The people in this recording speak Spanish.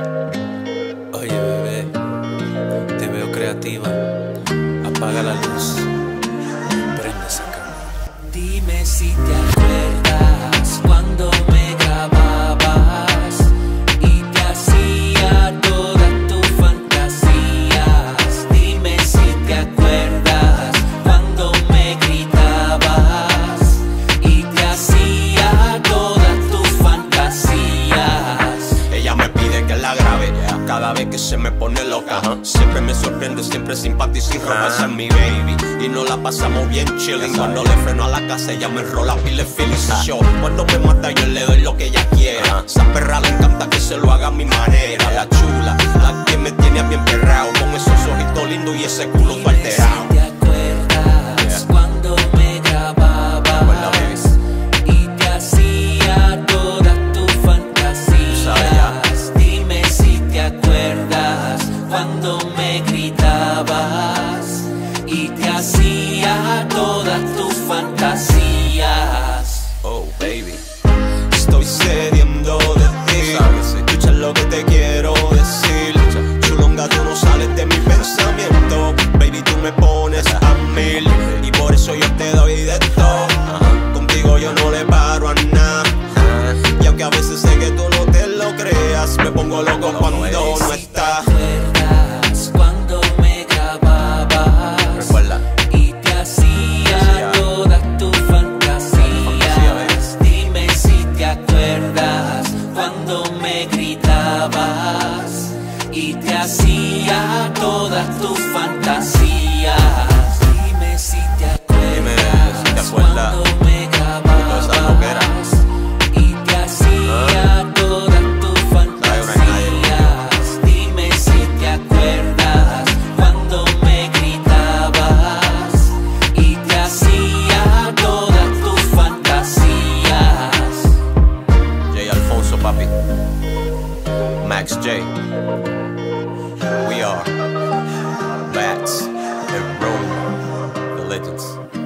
Oye, bebé, te veo creativa. Apaga la luz, prende esa cámara. Dime si te acuerdas cuando me grababas y te hacía todas tus fantasías. Dime si te acuerdas cuando me gritabas y te hacía todas tus fantasías. Ella me pide que la grabe cada vez que se me pone loca. Siempre me sorprende, siempre simpática y sin ropa. Esa es mi baby y nos la pasamos bien chilling. Cuando le freno a la casa ella me enrola pile feliz. Yo cuando me mata yo le doy lo que ella quiere. Esa perra le encanta que se lo haga a mi manera. La chula, la que me tiene bien perrao, con esos ojitos lindos y ese culo todo alterado. ¿Te acuerdas cuando me grababas y te hacía todas tus fantasías? Dime si te acuerdas cuando me gritabas y te hacía todas tus fantasías. Oh baby, estoy sediento de ti. Escucha lo que te quiero decir. Chulonga, tú no sales de mi pensamiento. Baby, tú me pones a mil y por eso yo te doy de todo. Contigo yo no le paro a nada. Y aunque a veces sé que tú no te lo creas, me pongo loco cuando no estás. Cuando me grababas Recuerda. y te hacía todas tus fantasías. Dime si te acuerdas cuando me gritabas y te hacía todas tus fantasías. Dime si te acuerdas cuando me grababas y te hacía todas tus fantasías. Dime si te acuerdas cuando me gritabas y te hacía todas tus fantasías. J Alfonso, papi. Max J. We are Bats and Rome, the legends.